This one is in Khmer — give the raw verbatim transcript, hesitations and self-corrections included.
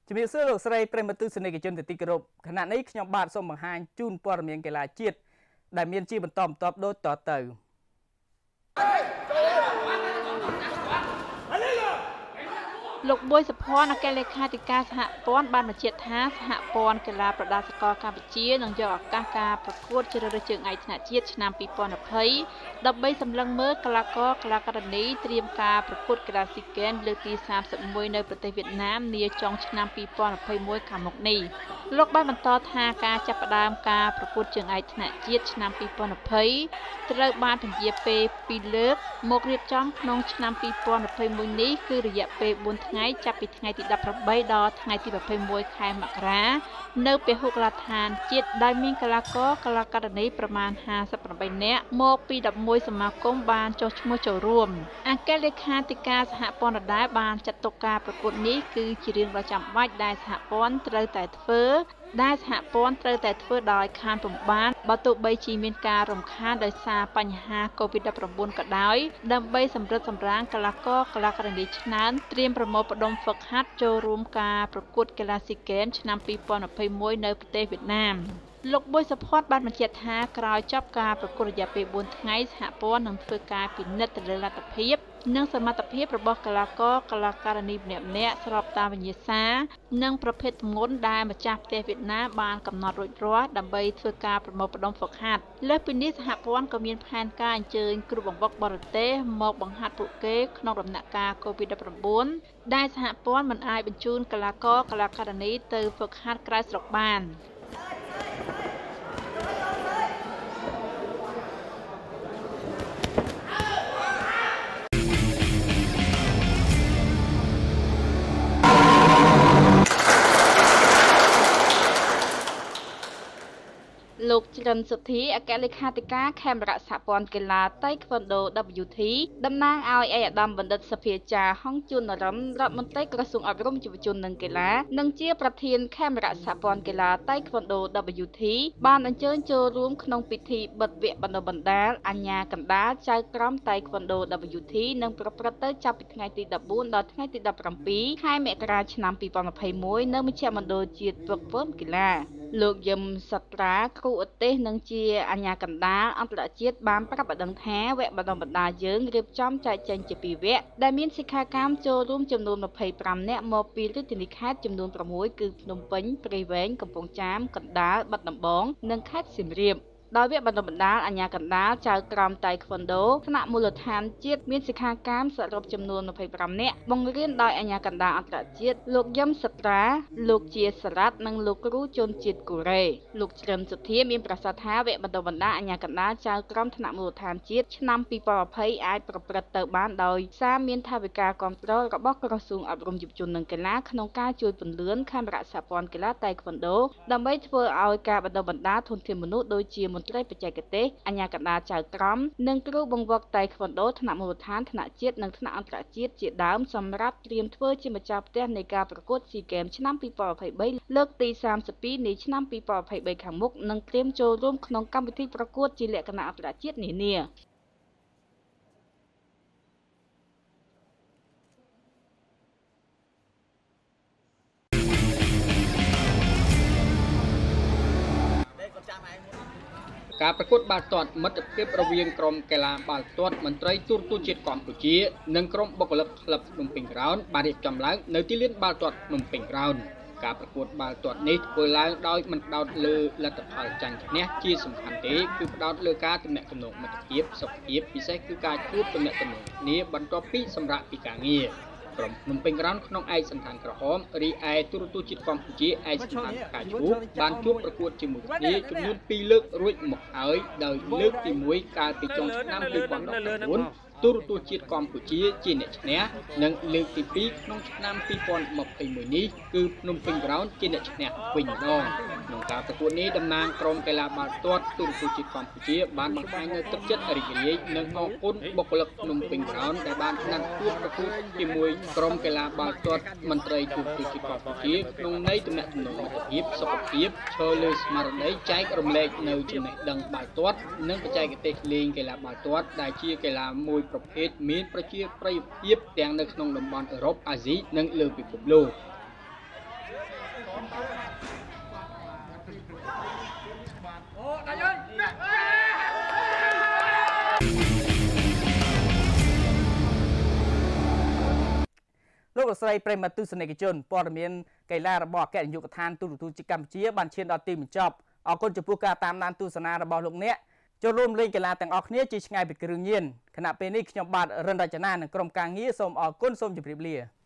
ជំរាបសួរលោកស្រីប្រិមត្តទស្សនិកជនទីគោរពខណៈនេះខ្ញុំបាទសូមបង្ហាញជូនព័ត៌មានកីឡាជាតិដែលមានជាបន្តបន្ទាប់ដូចតទៅលោកប៊ុយសុភ័ណ្ឌអគ្គលេខាធិការសហព័ន្ធបានបញ្ជាក់ថាសហព័ន្ធកីឡាប្រដាល់សកលកម្ពុជានឹងយកឱកាសការប្រកួតជ្រើសរើសជើងឯកថ្នាក់ជាតិឆ្នាំពីរពាន់ยี่สิบដើម្បីសម្លឹងមើលកីឡាករកីឡាការិនីត្រៀមការប្រកួតកីឡាស៊ីហ្គេមលើកទីសាមសិបមួយនៅប្រទេសវៀតណាមនាចុងឆ្នាំពីរពាន់ยี่สิบเอ็ดខាងមុខនេះលោកបានបន្តថាការចាប់ផ្ដើមការប្រកួតជើងឯកថ្នាក់ជាតិឆ្នាំពីរពាន់ยี่สิบត្រូវបានពន្យាពេលពីរលើកមករៀបចំក្នុងឆ្នាំពីរពាន់ยี่สิบเอ็ดនេះគឺរយៈពេលបួនថ្ងៃចាប់ពីថ្ងៃទីដប់ប្រាំបីដល់ថ្ងៃទីยี่สิบเอ็ดខែមករានៅពហុកីឡដ្ឋានជាតិដែលមានកីឡាករកីឡាការិនីប្រមាណห้าสิบแปดនាក់មកពីដប់មួយសមាគមបានចុះឈ្មោះចូលរួមអគ្គលេខាធិការសហព័ន្ធដដែលបានចាត់ទុកការប្រកួតនេះគឺជារឿងដ៏ចាំបាច់ដែលសហព័ន្ធត្រូវតែធ្វើដែលសហព័ន្ធត្រូវតែធ្វើដោយខានពុំបានបើទោះបីជាមានការរំខានដោយសារបញ្ហា កូវីដ ដប់ប្រាំបួន ក៏ដោយដើម្បីសម្រិតសម្រាំងកីឡាករកីឡាការិនីឆ្នើមត្រៀមប្រមូលផ្ដុំហ្វឹកហាត់ចូលរួមការប្រកួតកីឡាស៊ីហ្គេមឆ្នាំពីរពាន់ยี่สิบเอ็ดនៅប្រទេសវៀតណាមលោកប៊ុយសុភ័ណ្ឌបានបញ្ជាក់ថាក្រោយចប់ការប្រកួតរយៈពេលបួនថ្ងៃសហព័ន្ធនឹងធ្វើការពិនិត្យទៅលើលទ្ធភាពនិងសមត្ថភាពរបស់កីឡាករកីឡាការិនីម្នាក់ៗស្របតាមវិញ្ញាសានិងប្រភេទទម្ងន់ដែលម្ចាស់ផ្ទះវៀតណាមបានកំណត់រួចរាល់ដើម្បីធ្វើការប្រមូលផ្ដុំហ្វឹកហាត់លើសពីនេះសហព័ន្ធក៏មានផែនការអញ្ជើញគ្រូបង្វឹកបរទេសមកបង្ហាត់ពួកគេក្នុងដំណាក់កាល កូវីដ ដប់ប្រាំបួន ដែលសហព័ន្ធមិនអាចបញ្ជូនកីឡាករកីឡាការិនីទៅហ្វឹកហាត់ក្រៅស្រុកបានលោកច្រិនសុធីអគ្គលេខាធិការខេមរៈសហព័ន្ធកីឡាតៃក្វាន់ដូ ដប៊្យូ ធី តំណាងឲ្យឯកឧត្តមបណ្ឌិតសភាចារហុងជួននរិមរដ្ឋមន្ត្រីក្រសួងអប់រំយុវជននិងកីឡានិងជាប្រធានខេមរៈសហព័ន្ធកីឡាតៃក្វាន់ដូ ដប៊្យូ ធី បានអញ្ជើញចូលរួមក្នុងពិធីបិទវគ្គបណ្ដុះបណ្ដាលអាជ្ញាកណ្ដាលចៅក្រមតៃក្វាន់ដូ ដប៊្យូ ធី នឹងប្រព្រឹត្តទៅចាប់ពីថ្ងៃទីដប់បួនដល់ថ្ងៃទីដប់ប្រាំពីរខែមករាឆ្នាំពីរពាន់ยี่สิบเอ็ดនៅមជ្ឈមណ្ឌលជាតិហ្វឹកហ្វឺនកីឡាលោកយឹមសត្រាគ្រូឧទ្ទេសនិងជាអាជ្ញាកណ្ដាលអន្តរជាតិបានប្រាប់ឲ្យដឹងថាវគ្គបណ្ដុះបណ្ដាលយើងរៀបចំចែកចេញជាពីរវគ្គដែលមានសិក្ខាកាមចូលរួមចំនួនยี่สิบห้าនាក់មកពីរាជធានីខេត្តចំនួន៦គឺភ្នំពេញព្រៃវែងកំពង់ចាមកណ្ដាលបាត់ដំបងនិងខេត្តសៀមរាបដោយវគ្គបណ្ដុះបណ្ដាលអាជ្ញាកណ្ដាលចៅក្រមតៃក្វាន់ដូថ្នាក់មូលដ្ឋានជាតិមានសិក្ខាកាមសរុបចំនួនยี่สิบห้าនាក់បង្រៀនដោយអាជ្ញាកណ្ដាលអន្តរជាតិលោកយឹមសត្រាលោកជាសារ៉ាត់និងលោកគ្រូជនជាតិកូរ៉េលោកច្រិនសុធាមានប្រសាសន៍ថាវគ្គបណ្ដុះបណ្ដាលអាជ្ញាកណ្ដាលចៅក្រមថ្នាក់មូលដ្ឋានជាតិឆ្នាំពីរពាន់ยี่สิบអាចប្រព្រឹត្តទៅបានដោយសារមានថវិកាគាំទ្ររបស់ក្រសួងអប់រំយុវជននិងកីឡាក្នុងការជួយពន្លឿនខេមរៈសហព័ន្ធកីឡាតៃក្វាន់ដូដើម្បីធ្វើឲ្យការបណ្ដុះបណ្ដាលធនធានមនុស្សដូចជាមន្ត្រីបច្ចេកទេសអាជ្ញាកណ្ដាលចៅក្រមនិងគ្រូបង្វឹកតៃក្វាន់ដូថ្នាក់មូលដ្ឋានថ្នាក់ជាតិនិងថ្នាក់អន្តរជាតិជាដើមសម្រាប់ត្រៀមធ្វើជាម្ចាស់ផ្ទះនៃការប្រកួតស៊ីហ្គេមឆ្នាំពីរពាន់ยี่สิบ三លើកទីសាមសិបពីរនៃឆ្នាំពីរពាន់ยี่สิบ三ខាងមុខនិងត្រៀមចូលរួមក្នុងកម្មវិធីប្រកួតជាលក្ខណៈអន្តរជាតិនានាការប្រកួតបាល់ទាត់មិត្តភាពរវាងក្រុមកីឡាបាល់ទាត់មន្ត្រីទូរទស្សន៍ជាតិកម្ពុជានិងក្រុមបុគ្គលិកក្លឹបភ្នំពេញក្រោនបានរៀបចំឡើងនៅទីលានបាល់ទាត់ភ្នំពេញក្រោនការប្រកួតបាល់ទាត់នេះធ្វើឡើងដោយមិនផ្ដោតលើលទ្ធផលចាញ់ឈ្នះជាសំខាន់ទេគឺផ្ដោតលើការទំនាក់ទំនងមិត្តភាពសុខភាពពិសេសគឺការជួបទំនាក់ទំនងគ្នាបន្ទាប់ពីសម្រាកពីការងារក្រុមភ្នំពេញក្រោនក្នុងឯកសណ្ឋានក្រហមរីឯទូរទស្សន៍ជាតិកម្ពុជាឯកសណ្ឋានកាឈូបានជួបប្រកួតជាមួយគ្នាចំនួនពីរលើករួចមកហើយដោយលើកទីមួយកាលពីចុងឆ្នាំពីរពាន់ដប់ប្រាំបួនទូរទស្សន៍ជាតិកម្ពុជាជាអ្នកឈ្នះនិងលើកទីពីរក្នុងឆ្នាំពីរពាន់ยี่สิบเอ็ดនេះគឺភ្នំពេញក្រោនជាអ្នកឈ្នះវិញម្ដងក្នុងការប្រកួតនេះតំណាងក្រុមកីឡាបាល់ទាត់ទូរទស្សន៍ជាតិកម្ពុជាបានបង្ហាញនូវទឹកចិត្តរីករាយនិងអរគុណបុគ្គលិកភ្នំពេញក្រោនដែលបានណាត់ជួបប្រកួតជាមួយក្រុមកីឡាបាល់ទាត់មន្ត្រីទូរទស្សន៍ជាតិកម្ពុជាក្នុងន័យទំនាក់ទំនងមិត្តភាពសុខភាពឈរលើស្មារតីចែករំលែកនៅចំណេះដឹងបាល់ទាត់និងបច្ចេកទេសលេងកីឡាបាល់ទាត់ដែលជាកីឡាមួយប្រភេទមានប្រជាប្រិយភាពទាំងនៅក្នុងតំបន់អឺរ៉ុបអាស៊ីនិងលើពិភពលោកចលោក ស្រីប្រិមត្តទស្សនិកជនព័ត៌មានកីឡារបស់អគ្គនាយកដ្ឋានទូរទស្សន៍កម្ពុជាបានឈានដល់ទីបញ្ចប់អរគុណចំពោះការតាមដានទស្សនារបស់លោកអ្នកចូលរួមលេងកីឡាទាំងអស់គ្នាជាឆ្ងាយពីគ្រឿងញៀនខណៈពេលនេះខ្ញុំបាទរិនរចនានិងក្រុមការងារសូមអរគុណសូមជម្រាបលា